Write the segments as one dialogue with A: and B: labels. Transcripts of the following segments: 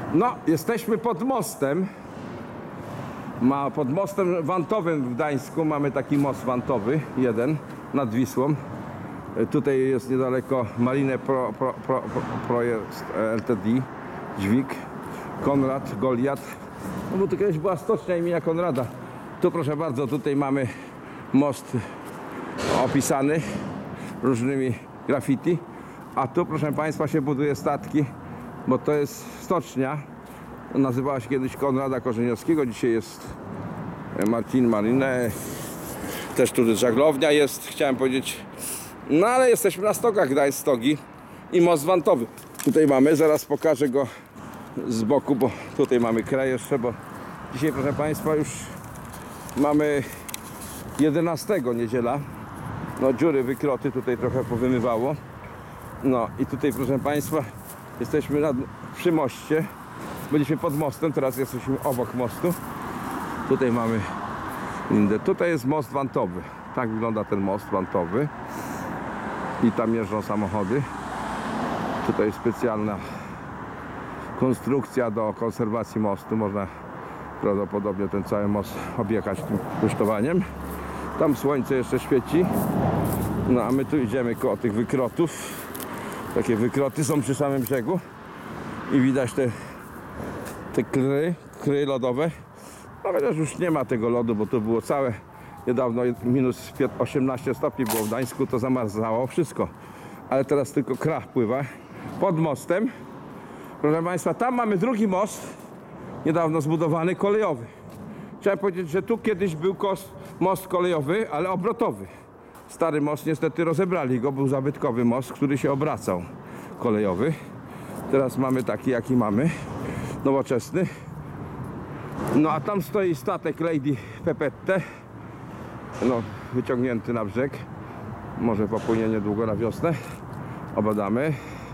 A: No, jesteśmy pod mostem. Pod mostem wantowym w Gdańsku mamy taki most wantowy, jeden nad Wisłą. Tutaj jest niedaleko Marine Projekt Ltd, Dźwig, Konrad, Goliat. No bo tu kiedyś była stocznia imienia Konrada. Tu proszę bardzo, tutaj mamy most opisany różnymi graffiti. A tu proszę Państwa się buduje statki, bo to jest stocznia. Nazywała się kiedyś Konrada Korzeniowskiego, dzisiaj jest Martin Marine. Też tu żaglownia jest, chciałem powiedzieć. No ale jesteśmy na stokach, Gdańsk Stogi i most wantowy. Tutaj mamy, zaraz pokażę go z boku, bo tutaj mamy kraj jeszcze, bo dzisiaj proszę Państwa już mamy 11 niedziela. No dziury, wykroty tutaj trochę powymywało. No i tutaj proszę Państwa jesteśmy przy moście. Byliśmy pod mostem, teraz jesteśmy obok mostu. Tutaj mamy indę. Tutaj jest most wantowy. Tak wygląda ten most wantowy. I tam jeżdżą samochody. Tutaj specjalna konstrukcja do konserwacji mostu. Można prawdopodobnie ten cały most objechać tym rusztowaniem. Tam słońce jeszcze świeci. No a my tu idziemy koło tych wykrotów. Takie wykroty są przy samym brzegu. I widać te kry lodowe. No chociaż już nie ma tego lodu, bo to było całe niedawno minus 18 stopni było w Gdańsku, to zamarzało wszystko. Ale teraz tylko kra pływa pod mostem. Proszę Państwa, tam mamy drugi most, niedawno zbudowany, kolejowy. Chciałem powiedzieć, że tu kiedyś był most kolejowy, ale obrotowy. Stary most niestety rozebrali go, był zabytkowy most, który się obracał, kolejowy. Teraz mamy taki, jaki mamy, nowoczesny. No a tam stoi statek Lady Pepette, no wyciągnięty na brzeg. Może popłynie niedługo na wiosnę, obadamy.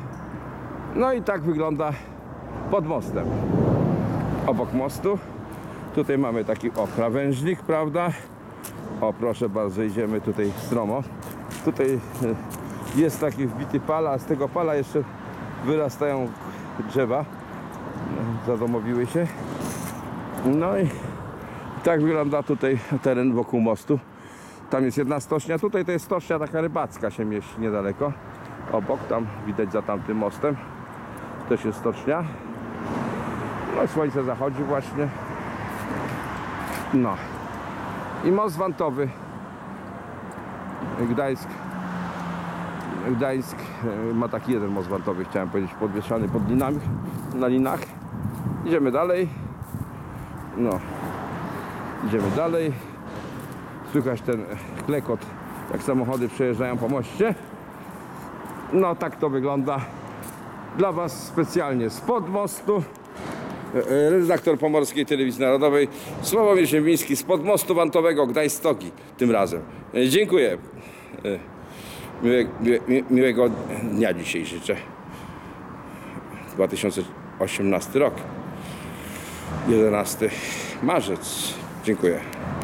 A: No i tak wygląda pod mostem. Obok mostu tutaj mamy taki krawężnik, prawda? O, proszę bardzo, idziemy tutaj stromo. Tutaj jest taki wbity pala, a z tego pala jeszcze wyrastają drzewa. Zadomowiły się. No i tak wygląda tutaj teren wokół mostu. Tam jest jedna stocznia, tutaj to jest stocznia taka rybacka, się mieści niedaleko. Obok, tam widać za tamtym mostem też jest stocznia. No słońce zachodzi właśnie. No i most wantowy Gdańsk ma taki jeden most wantowy, chciałem powiedzieć, podwieszany pod linami, na linach. Idziemy dalej. No, idziemy dalej. Słychać ten klekot, jak samochody przejeżdżają po moście. No tak to wygląda dla Was specjalnie spod mostu. Redaktor Pomorskiej Telewizji Narodowej Sławomir Ziemiński spod mostu wantowego Gdańsk Stogi tym razem. Dziękuję. Miłego dnia dzisiaj życzę. 2018 rok. 11 marzec. Dziękuję.